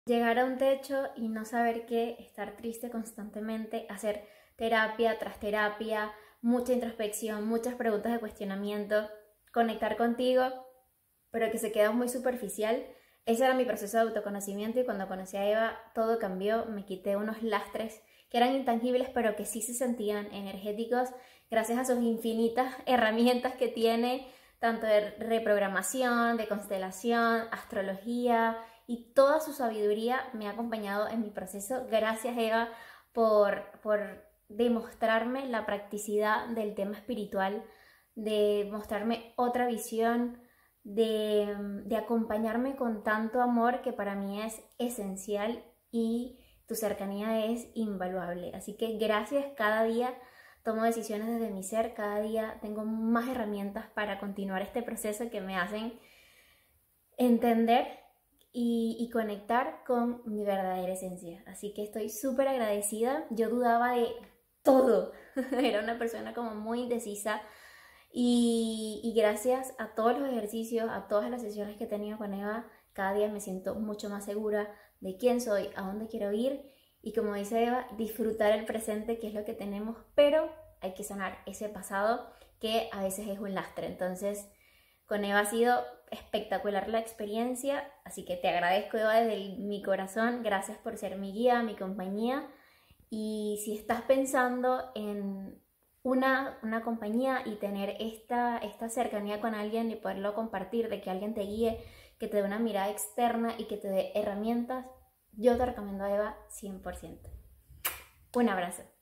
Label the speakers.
Speaker 1: Llegar a un techo y no saber qué, estar triste constantemente, hacer terapia tras terapia, mucha introspección, muchas preguntas de cuestionamiento, conectar contigo, pero que se queda muy superficial. Ese era mi proceso de autoconocimiento y cuando conocí a Eva todo cambió, me quité unos lastres que eran intangibles pero que sí se sentían energéticos gracias a sus infinitas herramientas que tiene, tanto de reprogramación, de constelación, astrología y toda su sabiduría me ha acompañado en mi proceso. Gracias Eva por demostrarme la practicidad del tema espiritual, de mostrarme otra visión, de acompañarme con tanto amor que para mí es esencial y tu cercanía es invaluable. Así que gracias, cada día tomo decisiones desde mi ser, cada día tengo más herramientas para continuar este proceso que me hacen entender y conectar con mi verdadera esencia. Así que estoy súper agradecida. Yo dudaba de todo. Era una persona como muy indecisa. Y gracias a todos los ejercicios, a todas las sesiones que he tenido con Eva, cada día me siento mucho más segura de quién soy, a dónde quiero ir y, como dice Eva, disfrutar el presente, que es lo que tenemos, pero hay que sanar ese pasado que a veces es un lastre. Entonces, con Eva ha sido espectacular la experiencia, así que te agradezco, Eva, desde mi corazón. Gracias por ser mi guía, mi compañía. Y si estás pensando en una compañía y tener esta cercanía con alguien y poderlo compartir, de que alguien te guíe, que te dé una mirada externa y que te dé herramientas, yo te recomiendo a Eva 100%. Un abrazo.